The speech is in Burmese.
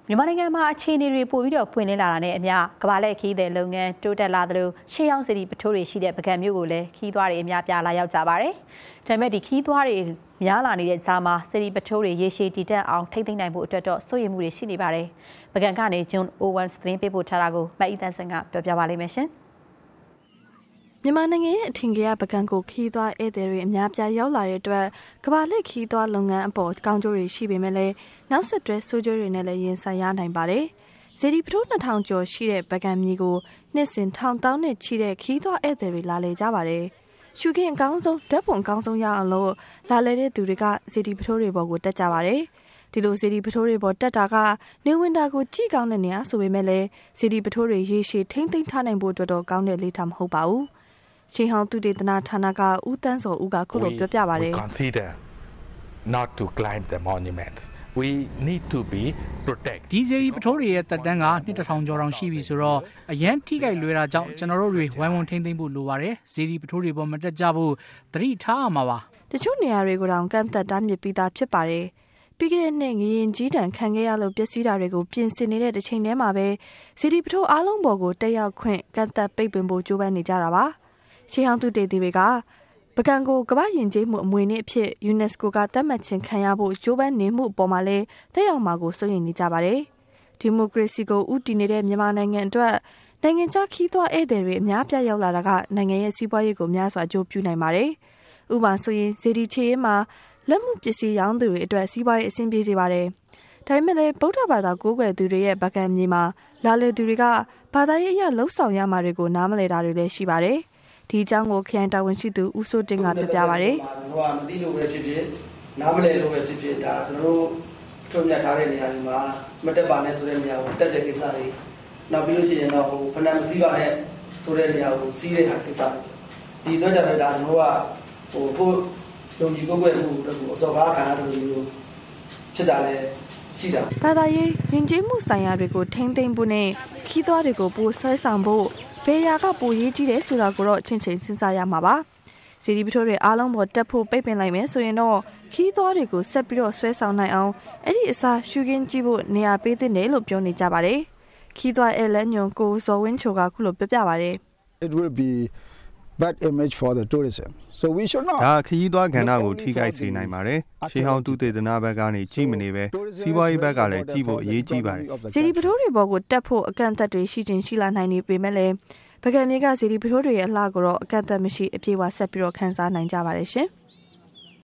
မြန်မာနိုင်ငံမှာအခြေအနေတွေပို့ပြီးတော့ပွင့်လင်းလာတာနဲ့အမျှကမ္ဘာလက်ခီးတဲ့လုပ်ငန်းတိုးတက်လာသလိုရှေးဟောင်းစီတီပထိုးတွေရှိတဲ့ပကံမျိုးကိုလည်းခီးသွားတွေအများပြားလာရောက်ကြပါတယ်။ဒါပေမဲ့ဒီခီးသွားတွေများလာနေတဲ့ကြားမှာစီတီပထိုးတွေရေရှည်တည်တံ့အောင်ထိမ့်သိမ်းနိုင်ဖို့အတွက်တော့စိုးရိမ်မှုတွေရှိနေပါတယ်။ပကံကနေဂျွန်အိုဝမ်သတင်းပေးပို့ထားတာကိုမတ်အီတန်ဆန်ကပြောပြပါလိမ့်မယ်ရှင်။မြန်မာနိုင်ငံရဲ့အထင်ကြီးပကံကိုခီးသွားဧည့်သည်တွေအများပြားရောက်လာတဲ့အတွက်ကမ္ဘာလက်ခီးသွားလုပ်ငန်းအပေါ်ကောင်းကျိုးတွေရှိပေမဲ့လည်းနောက်ဆက်တွဲဆိုးကျိုးတွေနဲ့လည်းရင်ဆိုင်ရနိုင်ပါတယ်။စီတီပထိုး2000ကျော်ရှိတဲ့ပကံမြေကိုနှစ်စဉ်ထောင်တောင်းနဲ့ချီတဲ့ခီးသွားဧည့်သည်တွေလာလေကြပါတယ်။ရှုခင်းအကောင်းဆုံးဓာတ်ပုံအကောင်းဆုံးရအောင်လို့လာလေတဲ့သူတွေကစီတီပထိုးတွေပေါ်ကိုတက်ကြပါတယ်။ဒီလိုစီတီပထိုးတွေပေါ်တက်တာကနေဝင်တာကိုကြည့်ကောင်းတဲ့နေရာဆိုပေမဲ့လည်းစီတီပထိုးတွေရေရှည်ထိမ့်သိမ်းထားနိုင်ဖို့အတွက်တော့ကောင်းတဲ့လေ့ထားမဟုတ်ပါဘူး။ရှေးဟောင်းသူတေသနာဌာနကဦးတန်းစောဦးကခုလိုပြောပြပါတယ် We consider not to climb the monuments. We need to be protect. ဒီစီရီပထိုးတွေရဲ့တက်တန်းက2000ကျော်တောင်ရှိပြီဆိုတော့အရန်ထိခိုက်လွယ်တာကြောင့်ကျွန်တော်တို့တွေဝိုင်းဝန်းထိမ့်သိမ်းဖို့လိုပါတယ်။စီရီပထိုးတွေပေါ်မတက်ကြဖို့သတိထားရမှာပါ။တချို့နေရာတွေကိုတောင်ကန့်သက်တားမြစ်ပြီးသားဖြစ်ပါတယ်။ပြီးခဲ့တဲ့နှစ်ငရင်ကြီးတန်ခံခဲ့ရလို့ပျက်စီးတာတွေကိုပြင်ဆင်နေတဲ့တစ်ချိန်တည်းမှာပဲစီရီပထိုးအားလုံးပေါ်ကိုတက်ရောက်ခွင့်ကန့်သက်ပိတ်ပင်ဖို့ကြိုးပမ်းနေကြတာပါ။ရှေးဟောင်းသူတေသီတွေကပကံကိုကမ္ဘာယဉ်ကျေးမှုအမွေအနှစ်အဖြစ် UNESCO ကသတ်မှတ်ခြင်းခံရဖို့ကြိုးပမ်းနေမှုအပေါ်မှာလည်းတက်ရောက်မှာကိုစိုးရိမ်နေကြပါတယ်။ဒီမိုကရေစီကိုဦးတည်နေတဲ့မြန်မာနိုင်ငံအတွက်နိုင်ငံခြားခီးသွားဧည့်သည်တွေအများပြားရောက်လာတာကနိုင်ငံရဲ့စီးပွားရေးကိုများစွာအကျိုးပြုနိုင်ပါတယ်။ဥပမာဆိုရင်ဇေဒီချေးမှာလက်မှုပစ္စည်းရောင်းသူတွေအတွက်စီးပွားရေးအဆင်ပြေစေပါတယ်။ဒါပေမဲ့လည်းဗုဒ္ဓဘာသာကိုးကွယ်သူတွေရဲ့ပကံမြေမှာလာလေသူတွေကဘာသာရေးအရလှုပ်ဆောင်ရမှာတွေကိုနားမလည်တာတွေလည်းရှိပါတယ်။ဒီအကြောင်းကိုခရိုင်တာဝန်ရှိသူဦးစိုးတင်ကပြပြပါဗျ။ကျွန်တော်ကမသိလို့ပဲဖြစ်ဖြစ်နားမလည်လို့ပဲဖြစ်ဖြစ်ဒါကျွန်တော်တို့ထုတ်ပြထားတဲ့နေရာတွေမှာမတက်ပါနဲ့ဆိုတဲ့နေရာကိုတက်တဲ့ကိစ္စတွေနောက်ပြီးလို့ရှိရင်တော့ဖဏမစည်းပါနဲ့ဆိုတဲ့နေရာကိုစီးတဲ့ဟာကိစ္စတွေဒီတော့ကြတော့ဒါကျွန်တော်ကကိုယုံကြည်ကိုယ်ွယ်မှုတို့အစောကားခံရတယ်လို့ဖြစ်တာလဲရှိတာဘာသာရေးယဉ်ကျေးမှုဆိုင်ရာတွေကိုထိမ့်သိမ်းဖို့နဲ့ခီးသွားတွေကိုပိုဆွဲဆောင်ဖို့ဘယ်ရာကပိုရေးကြီးတယ်ဆိုတာကိုတော့ချင်းချင်းစဉ်းစားရမှာပါ။စီဒီပထိုးတွေအားလုံးပေါ်တက်ဖို့ပိတ်ပင်လိုက်မယ်ဆိုရင်တော့ခီးသွားတွေကိုဆက်ပြီးတော့ဆွဲဆောင်နိုင်အောင်အဲ့ဒီအစားရှုခင်းကြည့်ဖို့နေရာပေးသင့်တယ်လို့ပြောနေကြပါတယ်။ခီးသွားအဲလက်ညွန်ကိုဇော်ဝင်းချိုကခုလိုပြောပြပါတယ်။ It will be bad image for the tourism. So we should not. ဒါခရီးသွားကဏ္ဍကိုထိခိုက်စေနိုင်ပါတယ်။ရှေးဟောင်းသူတေသနာဘက်ကနေကြည့်မနေပဲစီးပွားရေးဘက်ကလည်းကြည့်ဖို့အရေးကြီးပါတယ်။စီဒီပထိုးတွေပေါ်ကိုတက်ဖို့အကန့်အသတ်တွေရှိချင်းရှိလာနိုင်နေပေမဲ့လည်းပကံမြေကစီဒီပထိုးတွေရဲ့အလှကိုတော့အကန့်အသတ်မရှိအပြေအဝဆက်ပြီးတော့ခန်းစားနိုင်ကြပါတယ်ရှင်။